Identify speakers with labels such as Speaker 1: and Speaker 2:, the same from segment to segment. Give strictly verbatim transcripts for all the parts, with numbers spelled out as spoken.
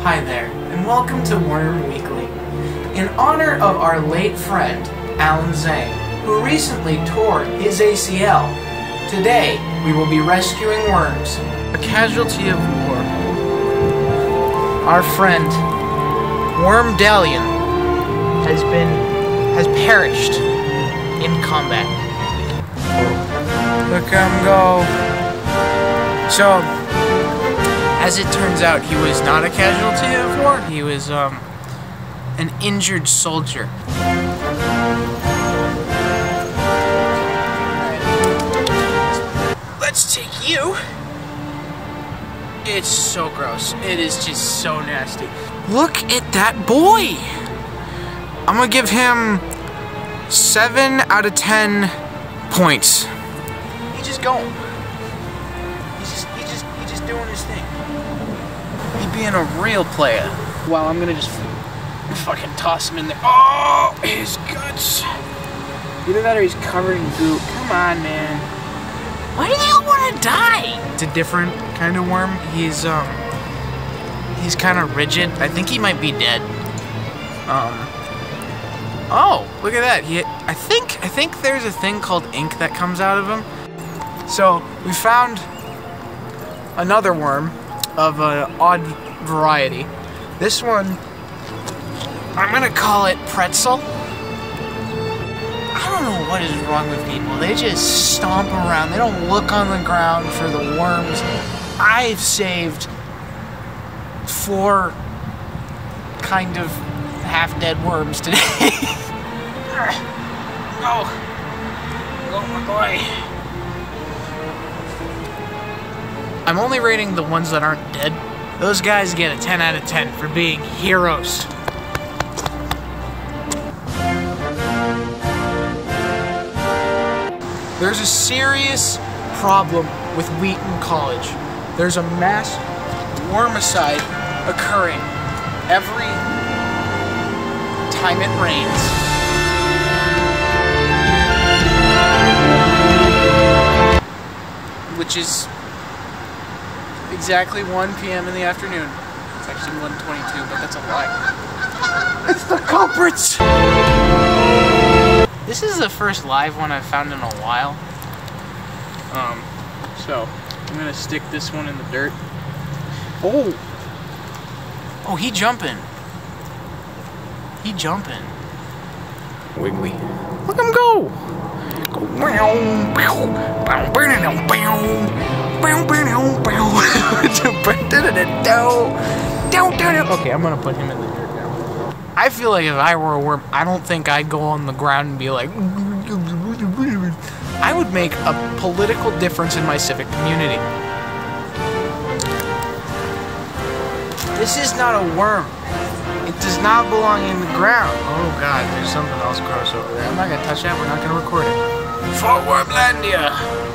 Speaker 1: Hi there, and welcome to Worm Weekly. In honor of our late friend, Alan Zhang, who recently tore his A C L, today we will be rescuing worms. A casualty of war. Our friend, Wormdalion, has been, has perished in combat. Look at him go. So, as it turns out, he was not a casualty of war. He was um, an injured soldier. Let's take you. It's so gross. It is just so nasty. Look at that boy. I'm gonna give him seven out of ten points. He's just going. He's just, he just, he just doing his thing. He being a real player. Wow, I'm gonna just fucking toss him in there. Oh, his guts. Either that or he's covered in goop. Come on, man. Why do they all want to die? It's a different kind of worm. He's um, he's kind of rigid. I think he might be dead. Um. Oh, look at that. He, I think, I think there's a thing called ink that comes out of him. So we found another worm of an odd variety. This one, I'm gonna call it Pretzel. I don't know what is wrong with people. They just stomp around. They don't look on the ground for the worms. I've saved four kind of half-dead worms today. Go! Go, my boy! I'm only rating the ones that aren't dead. Those guys get a ten out of ten for being heroes. There's a serious problem with Wheaton College. There's a mass wormicide occurring every time it rains. Which is exactly one P M in the afternoon. It's actually one twenty-two, but that's a lie. It's the culprits! This is the first live one I've found in a while. Um, so, I'm gonna stick this one in the dirt. Oh! Oh, he jumping. He jumping. Wiggly. Look him go! Okay, I'm gonna put him in the dirt now. I feel like if I were a worm, I don't think I'd go on the ground and be like, I would make a political difference in my civic community. This is not a worm. It does not belong in the ground. Oh god, there's something else gross over there. I'm not gonna touch that, we're not gonna record it. For Wormlandia!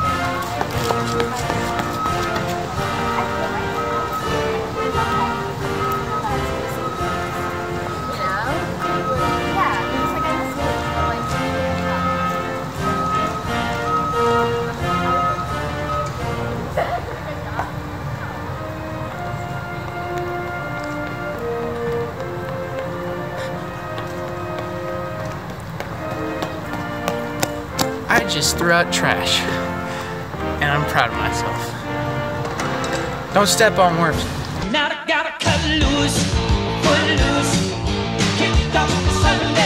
Speaker 1: I just threw out trash, and I'm proud of myself. Don't step on worms. Now I gotta cut loose, put loose, kick off the Sunday.